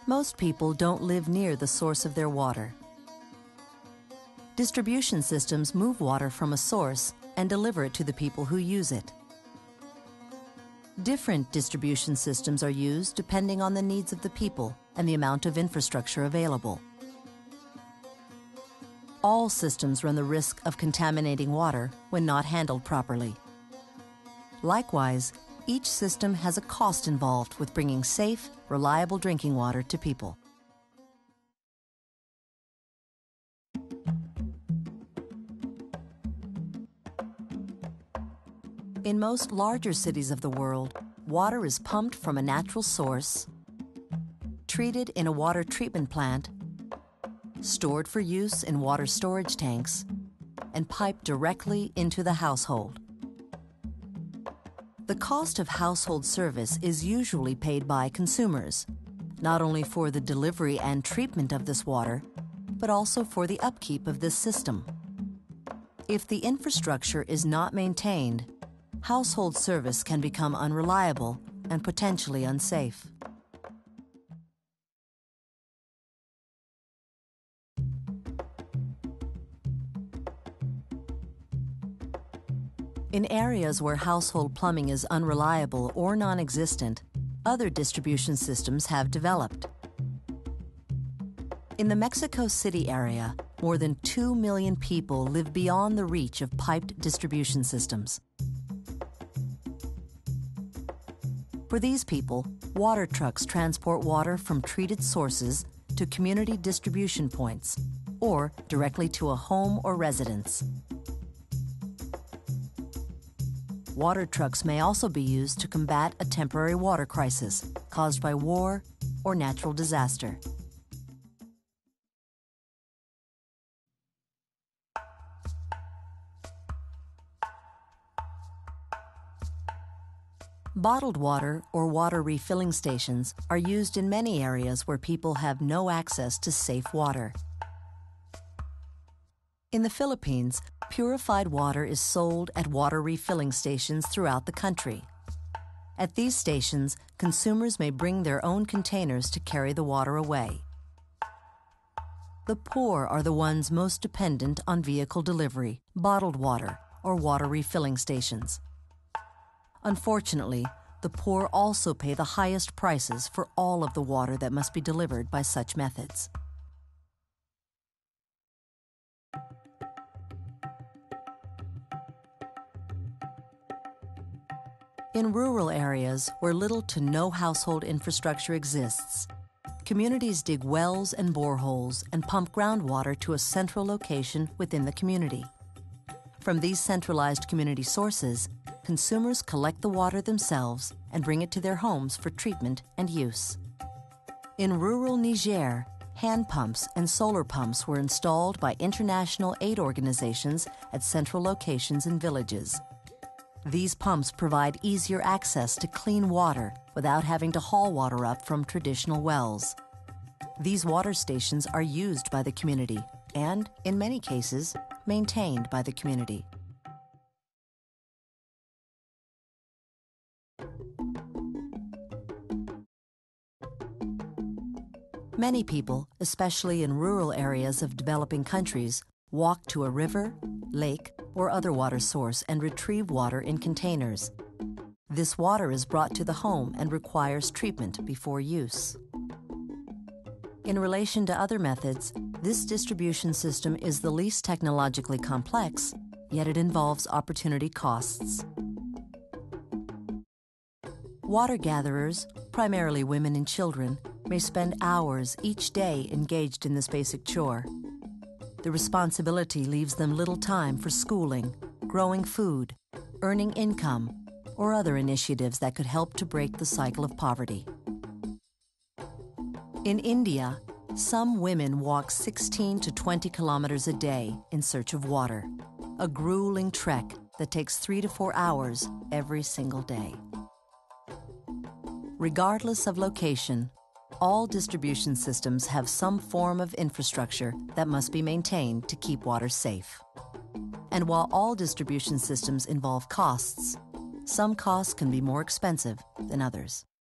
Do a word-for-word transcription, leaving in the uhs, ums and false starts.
Most people don't live near the source of their water. Distribution systems move water from a source and deliver it to the people who use it. Different distribution systems are used depending on the needs of the people and the amount of infrastructure available. All systems run the risk of contaminating water when not handled properly. Likewise, each system has a cost involved with bringing safe, reliable drinking water to people. In most larger cities of the world, water is pumped from a natural source, treated in a water treatment plant, stored for use in water storage tanks, and piped directly into the household. The cost of household service is usually paid by consumers, not only for the delivery and treatment of this water, but also for the upkeep of this system. If the infrastructure is not maintained, household service can become unreliable and potentially unsafe. In areas where household plumbing is unreliable or non-existent, other distribution systems have developed. In the Mexico City area, more than two million people live beyond the reach of piped distribution systems. For these people, water trucks transport water from treated sources to community distribution points, or directly to a home or residence. Water trucks may also be used to combat a temporary water crisis caused by war or natural disaster. Bottled water or water refilling stations are used in many areas where people have no access to safe water. In the Philippines, purified water is sold at water refilling stations throughout the country. At these stations, consumers may bring their own containers to carry the water away. The poor are the ones most dependent on vehicle delivery, bottled water, or water refilling stations. Unfortunately, the poor also pay the highest prices for all of the water that must be delivered by such methods. In rural areas where little to no household infrastructure exists, communities dig wells and boreholes and pump groundwater to a central location within the community. From these centralized community sources, consumers collect the water themselves and bring it to their homes for treatment and use. In rural Niger, hand pumps and solar pumps were installed by international aid organizations at central locations in villages. These pumps provide easier access to clean water without having to haul water up from traditional wells. These water stations are used by the community and, in many cases, maintained by the community. Many people, especially in rural areas of developing countries, walk to a river, lake, or other water source and retrieve water in containers. This water is brought to the home and requires treatment before use. In relation to other methods, this distribution system is the least technologically complex, yet it involves opportunity costs. Water gatherers, primarily women and children, may spend hours each day engaged in this basic chore. The responsibility leaves them little time for schooling, growing food, earning income, or other initiatives that could help to break the cycle of poverty. In India, some women walk sixteen to twenty kilometers a day in search of water, a grueling trek that takes three to four hours every single day. Regardless of location, all distribution systems have some form of infrastructure that must be maintained to keep water safe. And while all distribution systems involve costs, some costs can be more expensive than others.